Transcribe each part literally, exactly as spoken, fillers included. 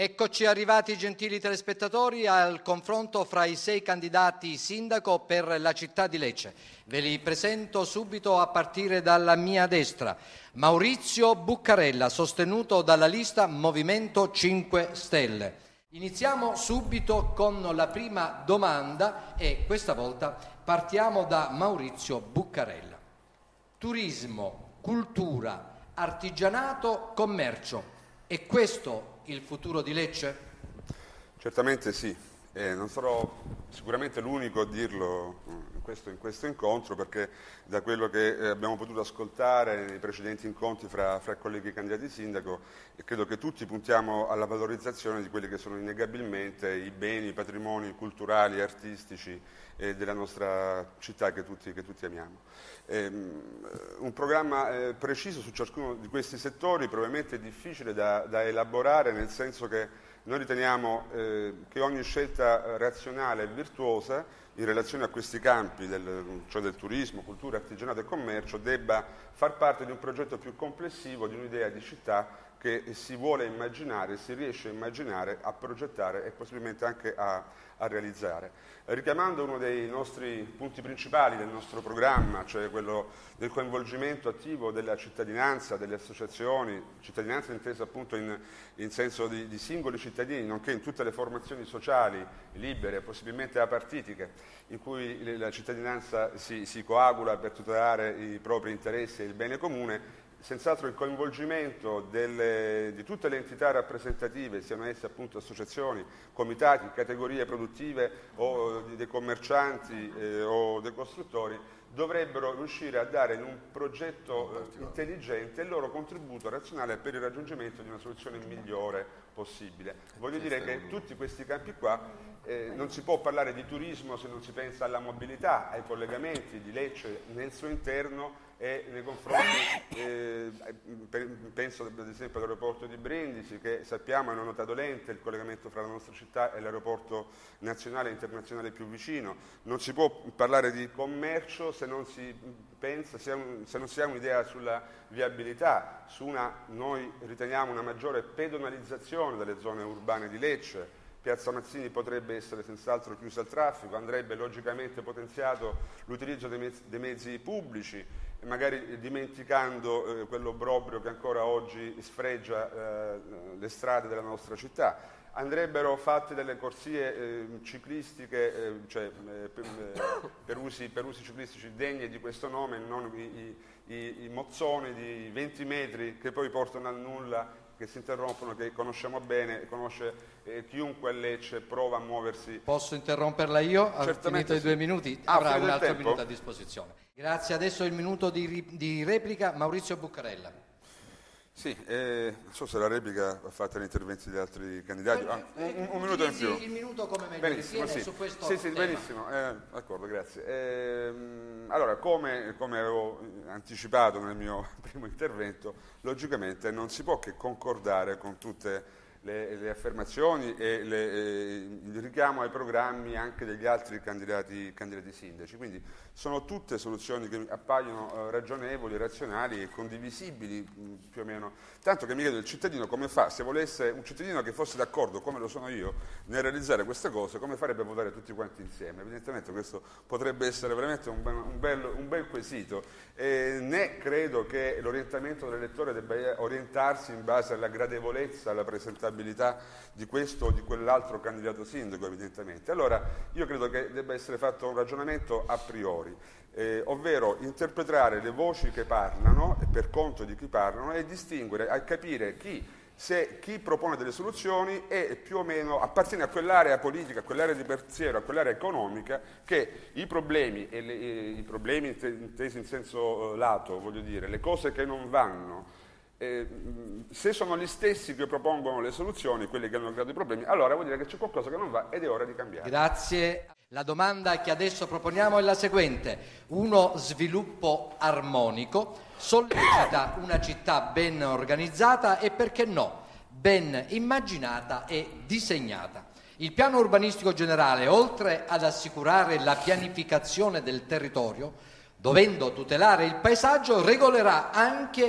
Eccoci arrivati, gentili telespettatori, al confronto fra i sei candidati sindaco per la città di Lecce. Ve li presento subito a partire dalla mia destra. Maurizio Buccarella, sostenuto dalla lista Movimento cinque Stelle. Iniziamo subito con la prima domanda e questa volta partiamo da Maurizio Buccarella. Turismo, cultura, artigianato, commercio. È questo il futuro di Lecce? Certamente sì, eh, non sarò sicuramente l'unico a dirlo in questo, in questo incontro, perché da quello che eh, abbiamo potuto ascoltare nei precedenti incontri fra, fra colleghi candidati sindaco, eh, credo che tutti puntiamo alla valorizzazione di quelli che sono innegabilmente i beni, i patrimoni culturali e artistici eh, della nostra città che tutti, che tutti amiamo. Eh, un programma eh, preciso su ciascuno di questi settori probabilmente è difficile da, da elaborare, nel senso che noi riteniamo eh, che ogni scelta razionale e virtuosa in relazione a questi campi, del, cioè del turismo, cultura, artigianato e commercio, debba far parte di un progetto più complessivo, di un'idea di città che si vuole immaginare, si riesce a immaginare, a progettare e possibilmente anche a, a realizzare. Richiamando uno dei nostri punti principali del nostro programma, cioè quello del coinvolgimento attivo della cittadinanza, delle associazioni, cittadinanza intesa appunto in, in senso di, di singoli cittadini, nonché in tutte le formazioni sociali, libere, possibilmente apartitiche, in cui la cittadinanza si, si coagula per tutelare i propri interessi e il bene comune. Senz'altro il coinvolgimento delle, di tutte le entità rappresentative, siano esse appunto associazioni, comitati, categorie produttive o dei commercianti eh, o dei costruttori, dovrebbero riuscire a dare in un progetto eh, intelligente il loro contributo razionale per il raggiungimento di una soluzione migliore possibile. Voglio dire che tutti questi campi qua, eh, non si può parlare di turismo se non si pensa alla mobilità, ai collegamenti di Lecce nel suo interno e nei confronti, eh, penso ad esempio all'aeroporto di Brindisi, che sappiamo è una nota dolente, il collegamento fra la nostra città e l'aeroporto nazionale e internazionale più vicino. Non si può parlare di commercio se non si pensa, se non si ha un'idea sulla viabilità, su una, noi riteniamo, una maggiore pedonalizzazione delle zone urbane di Lecce. Piazza Mazzini potrebbe essere senz'altro chiusa al traffico, andrebbe logicamente potenziato l'utilizzo dei, mezzi, dei mezzi pubblici, magari dimenticando eh, quell'obbrobrio che ancora oggi sfregia eh, le strade della nostra città. Andrebbero fatte delle corsie eh, ciclistiche, eh, cioè eh, per, per, usi, per usi ciclistici degni di questo nome, non i, i, i mozzoni di venti metri che poi portano al nulla, che si interrompono, che conosciamo bene, conosce eh, chiunque a Lecce prova a muoversi. Posso interromperla io? Ha finito i due minuti, ah, avrà un altro minuto a disposizione. Grazie, adesso il minuto di, di replica, Maurizio Buccarella. Sì, eh, non so se la replica va fatta negli interventi degli altri candidati. Ah, un, un minuto in più. Il minuto come meglio benissimo, sì. Su questo sì, sì, tema. benissimo, eh, d'accordo, grazie. Eh, allora, come, come avevo anticipato nel mio primo intervento, logicamente non si può che concordare con tutte le, le affermazioni e le, eh, il richiamo ai programmi anche degli altri candidati, candidati sindaci. Quindi sono tutte soluzioni che appaiono eh, ragionevoli, razionali e condivisibili mh, più o meno. Tanto che mi chiedo il cittadino come fa, se volesse un cittadino che fosse d'accordo, come lo sono io, nel realizzare queste cose, come farebbe a votare tutti quanti insieme? Evidentemente questo potrebbe essere veramente un, un, bel, un bel quesito. Eh, né credo che l'orientamento dell'elettore debba orientarsi in base alla gradevolezza, alla presentabilità di questo o di quell'altro candidato sindaco, evidentemente. Allora io credo che debba essere fatto un ragionamento a priori, eh, ovvero interpretare le voci che parlano e per conto di chi parlano e distinguere, a capire chi, se chi propone delle soluzioni è più o meno appartiene a quell'area politica, a quell'area di pensiero, a quell'area economica che i problemi, e le, i problemi intesi in senso uh, lato, voglio dire, le cose che non vanno, eh, se sono gli stessi che propongono le soluzioni, quelli che hanno creato i problemi, allora vuol dire che c'è qualcosa che non va ed è ora di cambiare. Grazie. La domanda che adesso proponiamo è la seguente. Uno sviluppo armonico sollecita una città ben organizzata e, perché no, ben immaginata e disegnata. Il piano urbanistico generale, oltre ad assicurare la pianificazione del territorio, dovendo tutelare il paesaggio, regolerà anche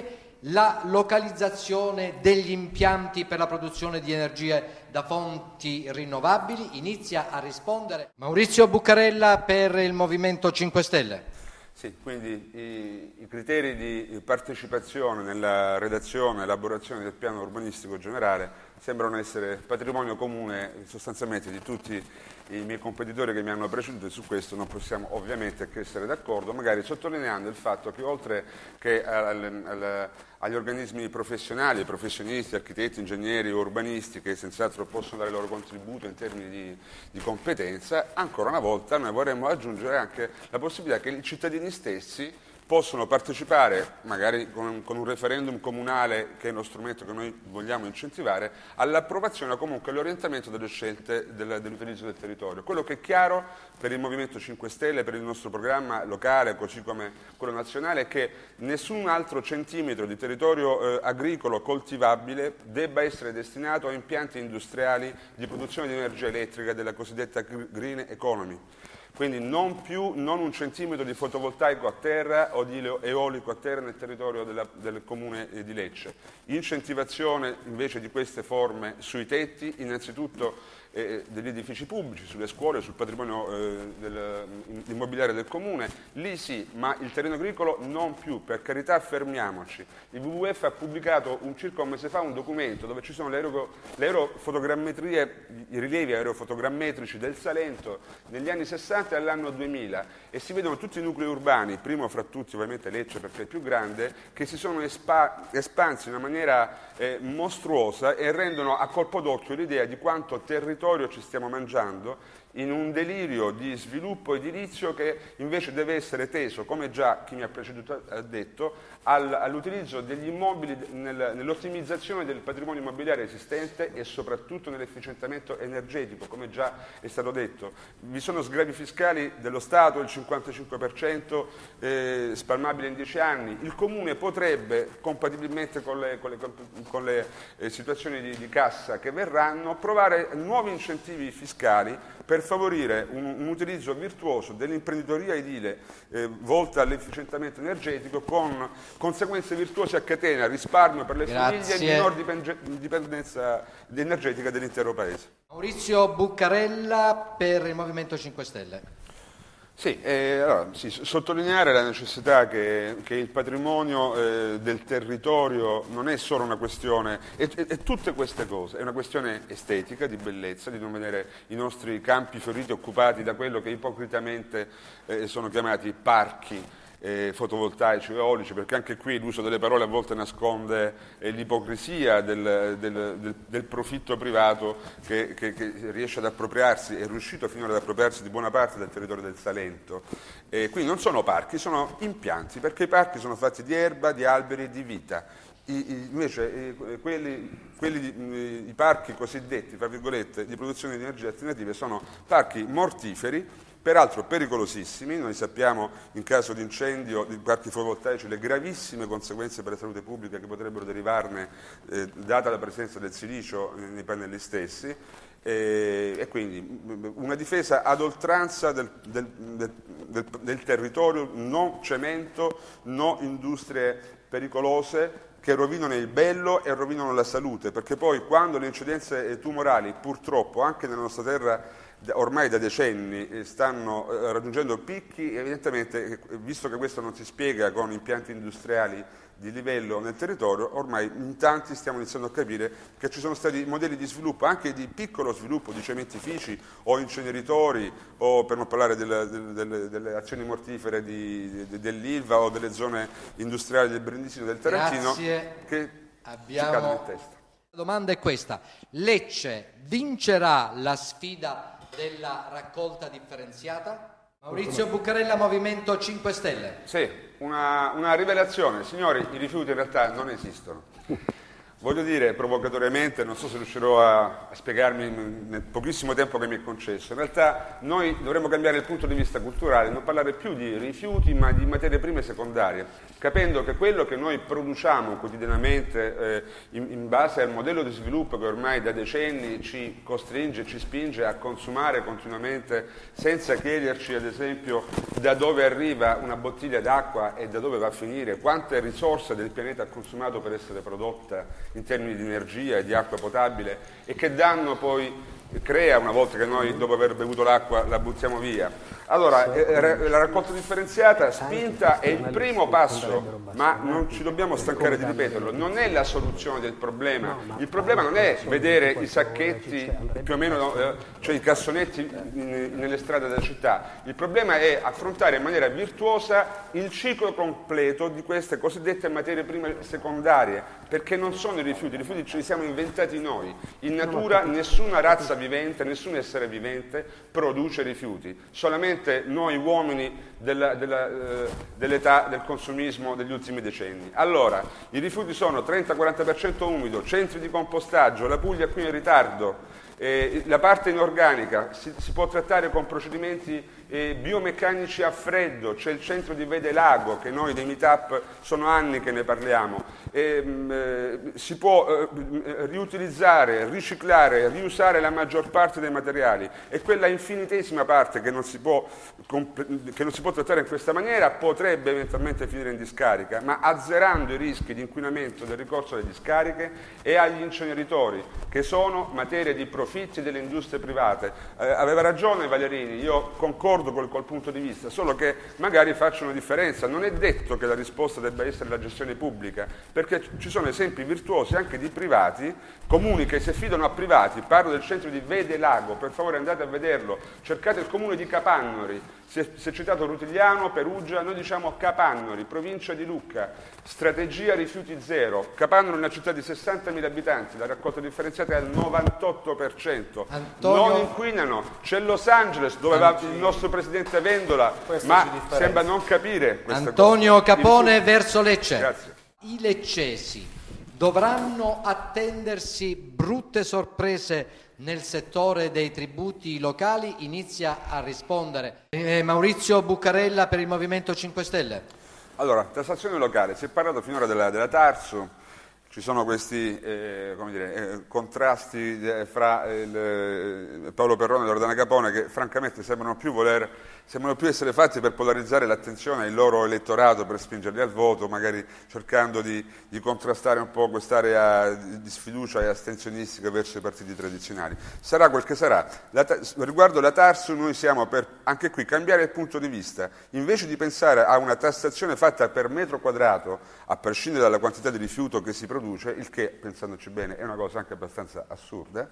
la localizzazione degli impianti per la produzione di energie da fonti rinnovabili? Inizia a rispondere Maurizio Buccarella per il Movimento cinque Stelle. Sì, quindi i, i criteri di partecipazione nella redazione e elaborazione del piano urbanistico generale sembrano essere patrimonio comune sostanzialmente di tutti i miei competitori che mi hanno preceduto, e su questo non possiamo ovviamente che essere d'accordo, magari sottolineando il fatto che oltre che al, al, agli organismi professionali, ai professionisti, architetti, ingegneri, urbanisti, che senz'altro possono dare il loro contributo in termini di, di competenza, ancora una volta noi vorremmo aggiungere anche la possibilità che i cittadini stessi possono partecipare, magari con, con un referendum comunale, che è uno strumento che noi vogliamo incentivare, all'approvazione o comunque all'orientamento delle scelte del, dell'utilizzo del territorio. Quello che è chiaro per il Movimento cinque Stelle, per il nostro programma locale, così come quello nazionale, è che nessun altro centimetro di territorio eh, agricolo coltivabile debba essere destinato a impianti industriali di produzione di energia elettrica della cosiddetta green economy. Quindi non più non un centimetro di fotovoltaico a terra o di eolico a terra nel territorio della, del comune di Lecce. Incentivazione invece di queste forme sui tetti, innanzitutto eh, degli edifici pubblici, sulle scuole, sul patrimonio eh, del, immobiliare del comune. Lì sì, ma il terreno agricolo non più, per carità fermiamoci. Il W W F ha pubblicato un, circa un mese fa un documento dove ci sono le, aero, le aerofotogrammetrie, i rilievi aerofotogrammetrici del Salento negli anni sessanta e all'anno duemila, e si vedono tutti i nuclei urbani, primo fra tutti ovviamente Lecce perché è il più grande, che si sono espa espansi in una maniera eh, mostruosa e rendono a colpo d'occhio l'idea di quanto territorio ci stiamo mangiando in un delirio di sviluppo edilizio che invece deve essere teso, come già chi mi ha preceduto ha detto, al, all'utilizzo degli immobili nel, nell'ottimizzazione del patrimonio immobiliare esistente e soprattutto nell'efficientamento energetico, come già è stato detto. Vi sono sgravi fiscali dello Stato, il cinquantacinque per cento eh, spalmabile in dieci anni. Il Comune potrebbe, compatibilmente con le, con le, con le eh, situazioni di, di cassa che verranno, provare nuovi incentivi fiscali per favorire un, un utilizzo virtuoso dell'imprenditoria edile eh, volta all'efficientamento energetico, con conseguenze virtuose a catena, risparmio per le Grazie. famiglie e minor dipendenza energetica dell'intero Paese. Maurizio Buccarella per il Movimento cinque Stelle. Sì, eh, allora, sì, sottolineare la necessità che, che il patrimonio eh, del territorio non è solo una questione, e, e, e tutte queste cose, è una questione estetica, di bellezza, di non vedere i nostri campi fioriti occupati da quello che ipocritamente eh, sono chiamati parchi Eh, fotovoltaici o eolici, perché anche qui l'uso delle parole a volte nasconde eh, l'ipocrisia del, del, del, del profitto privato che, che, che riesce ad appropriarsi, è riuscito finora ad appropriarsi di buona parte del territorio del Salento. Eh, quindi non sono parchi, sono impianti, perché i parchi sono fatti di erba, di alberi e di vita. I, i, invece eh, quelli, quelli di, i parchi cosiddetti, tra virgolette, di produzione di energie alternative sono parchi mortiferi, peraltro pericolosissimi. Noi sappiamo in caso di incendio di parchi fotovoltaici le gravissime conseguenze per la salute pubblica che potrebbero derivarne eh, data la presenza del silicio nei pannelli stessi, eh, e quindi una difesa ad oltranza del, del, del, del, del territorio, no cemento, no industrie pericolose che rovinano il bello e rovinano la salute, perché poi quando le incidenze tumorali purtroppo anche nella nostra terra ormai da decenni stanno raggiungendo picchi, evidentemente, visto che questo non si spiega con impianti industriali di livello nel territorio, ormai in tanti stiamo iniziando a capire che ci sono stati modelli di sviluppo, anche di piccolo sviluppo, di cementifici o inceneritori, o per non parlare delle, delle, delle azioni mortifere dell'Ilva o delle zone industriali del Brindisino, del Tarantino, Grazie. che Abbiamo... ci cadono in testa. La domanda è questa: Lecce vincerà la sfida della raccolta differenziata? Maurizio Buccarella, Movimento cinque Stelle. Sì, una, una rivelazione. Signori, i rifiuti in realtà non esistono. Voglio dire provocatoriamente, non so se riuscirò a, a spiegarmi nel pochissimo tempo che mi è concesso, in realtà noi dovremmo cambiare il punto di vista culturale, non parlare più di rifiuti ma di materie prime secondarie, capendo che quello che noi produciamo quotidianamente eh, in, in base al modello di sviluppo che ormai da decenni ci costringe, ci spinge a consumare continuamente senza chiederci ad esempio da dove arriva una bottiglia d'acqua e da dove va a finire, quante risorse del pianeta ha consumato per essere prodotta in termini di energia e di acqua potabile e che danno poi crea una volta che noi dopo aver bevuto l'acqua la buttiamo via. Allora, eh, la raccolta differenziata spinta è il primo passo, ma non ci dobbiamo stancare di ripeterlo, non è la soluzione del problema. Il problema non è vedere i sacchetti più o meno, eh, cioè i cassonetti in, nelle strade della città. Il problema è affrontare in maniera virtuosa il ciclo completo di queste cosiddette materie prime secondarie, perché non sono i rifiuti, i rifiuti ce li siamo inventati noi. In natura nessuna razza vivente, nessun essere vivente produce rifiuti, solamente noi uomini della, della, eh, dell'età del consumismo degli ultimi decenni. Allora, i rifiuti sono trenta quaranta per cento umido, centri di compostaggio, la Puglia qui in ritardo, eh, la parte inorganica si, si può trattare con procedimenti eh, biomeccanici a freddo, c'è il centro di Vede Lago che noi dei meetup sono anni che ne parliamo, eh, eh, si può eh, riutilizzare, riciclare, riusare la maggior parte dei materiali e quella infinitesima parte che non si può, che non si può trattare in questa maniera potrebbe eventualmente finire in discarica, ma azzerando i rischi di inquinamento del ricorso alle discariche e agli inceneritori, che sono materia di profitti delle industrie private. Eh, aveva ragione Valerini, io concordo col, col punto di vista, solo che magari faccio una differenza. Non è detto che la risposta debba essere la gestione pubblica, perché ci sono esempi virtuosi anche di privati, comuni che si affidano a privati. Parlo del centro di Vede Lago, per favore andate a vederlo, cercate il comune di Capannori, si è, si è citato Rutigliano, Perugia, noi diciamo Capannori, provincia di Lucca, strategia rifiuti zero. Capannori è una città di sessantamila abitanti, la raccolta differenziata è al novantotto per cento. Antonio... non inquinano, c'è Los Angeles dove va il nostro presidente Vendola, questo ma sembra non capire questa Antonio cosa. Capone verso Lecce. Grazie. I leccesi dovranno attendersi brutte sorprese nel settore dei tributi locali? Inizia a rispondere eh, Maurizio Buccarella per il Movimento cinque Stelle. Allora, tassazione locale, si è parlato finora della, della Tarsu. Ci sono questi eh, come dire, eh, contrasti eh, fra il, eh, Paolo Perrone e Loredana Capone che francamente sembrano più, voler, sembrano più essere fatti per polarizzare l'attenzione del loro elettorato, per spingerli al voto, magari cercando di, di contrastare un po' quest'area di, di sfiducia e astensionistica verso i partiti tradizionali. Sarà quel che sarà. La, riguardo la Tarsu noi siamo per, anche qui, cambiare il punto di vista. Invece di pensare a una tassazione fatta per metro quadrato, a prescindere dalla quantità di rifiuto che si produce, il che, pensandoci bene, è una cosa anche abbastanza assurda,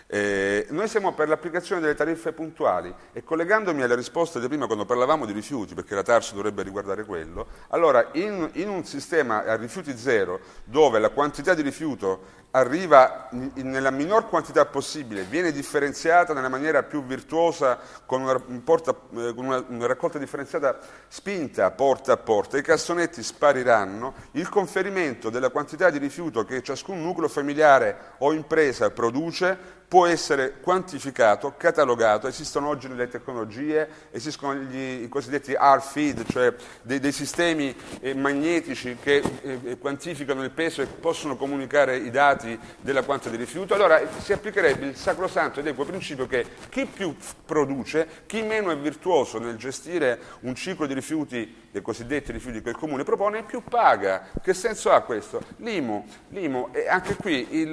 eh, noi siamo per l'applicazione delle tariffe puntuali e collegandomi alle risposte di prima quando parlavamo di rifiuti, perché la Tarsu dovrebbe riguardare quello, allora in, in un sistema a rifiuti zero dove la quantità di rifiuto arriva nella minor quantità possibile, viene differenziata nella maniera più virtuosa con una, porta, con una, una raccolta differenziata spinta porta a porta, i cassonetti spariranno, il conferimento della quantità di rifiuto che ciascun nucleo familiare o impresa produce può essere quantificato, catalogato, esistono oggi le tecnologie, esistono gli, i cosiddetti R F I D, cioè dei, dei sistemi eh, magnetici che eh, quantificano il peso e possono comunicare i dati della quantità di rifiuto. Allora si applicherebbe il sacrosanto ed equo principio che chi più produce, chi meno è virtuoso nel gestire un ciclo di rifiuti, dei cosiddetti rifiuti che il comune propone, più paga. Che senso ha questo? L'I M U, l'I M U e anche qui il,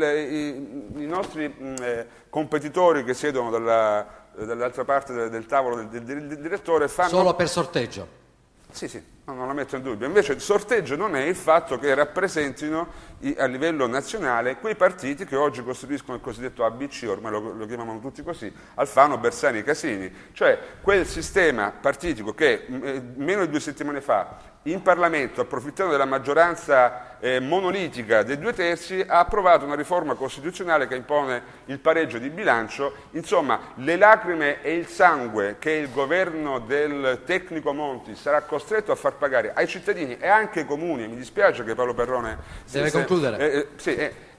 i, i nostri mh, eh, competitori che siedono dalla, dall'altra parte del, del tavolo del, del, del direttore fanno... Solo per sorteggio? Sì, sì, no, non la metto in dubbio. Invece il sorteggio non è il fatto che rappresentino i, a livello nazionale quei partiti che oggi costituiscono il cosiddetto A B C, ormai lo, lo chiamano tutti così, Alfano, Bersani, Casini, cioè quel sistema partitico che eh, meno di due settimane fa in Parlamento, approfittando della maggioranza eh, monolitica dei due terzi, ha approvato una riforma costituzionale che impone il pareggio di bilancio. Insomma, le lacrime e il sangue che il governo del tecnico Monti sarà costretto a far pagare ai cittadini e anche ai comuni, mi dispiace che Paolo Perrone... Deve se, concludere. Eh, eh, sì, eh,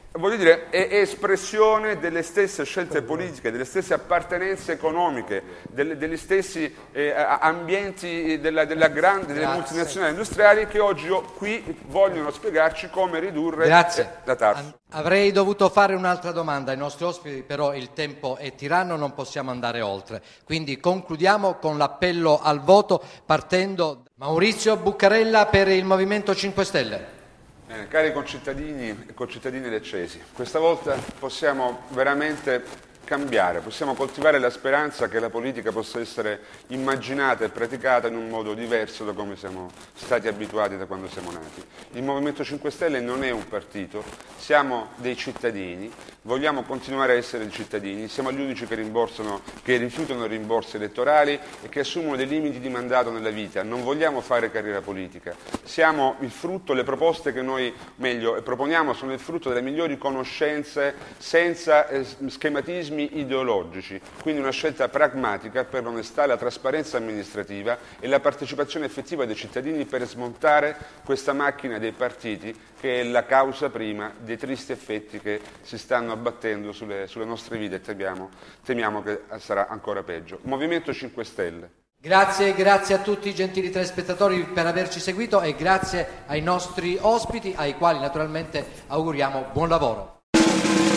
voglio dire, è espressione delle stesse scelte politiche, delle stesse appartenenze economiche, delle, degli stessi eh, ambienti della, della grande, delle multinazionali industriali che oggi qui vogliono spiegarci come ridurre Grazie. la tassa. Avrei dovuto fare un'altra domanda ai nostri ospiti, però il tempo è tiranno, non possiamo andare oltre. Quindi concludiamo con l'appello al voto partendo da Maurizio Buccarella per il Movimento cinque Stelle. Bene, cari concittadini e concittadini leccesi, questa volta possiamo veramente cambiare, possiamo coltivare la speranza che la politica possa essere immaginata e praticata in un modo diverso da come siamo stati abituati da quando siamo nati. Il Movimento cinque Stelle non è un partito, siamo dei cittadini, vogliamo continuare a essere dei cittadini, siamo gli unici che rimborsano, che rifiutano rimborsi elettorali e che assumono dei limiti di mandato nella vita, non vogliamo fare carriera politica, siamo il frutto, le proposte che noi meglio proponiamo sono il frutto delle migliori conoscenze senza eh, schematismi ideologici, quindi una scelta pragmatica per l'onestà, la trasparenza amministrativa e la partecipazione effettiva dei cittadini per smontare questa macchina dei partiti che è la causa prima dei tristi effetti che si stanno abbattendo sulle, sulle nostre vite e temiamo, temiamo che sarà ancora peggio. Movimento cinque Stelle. Grazie, grazie a tutti i gentili telespettatori per averci seguito e grazie ai nostri ospiti ai quali naturalmente auguriamo buon lavoro.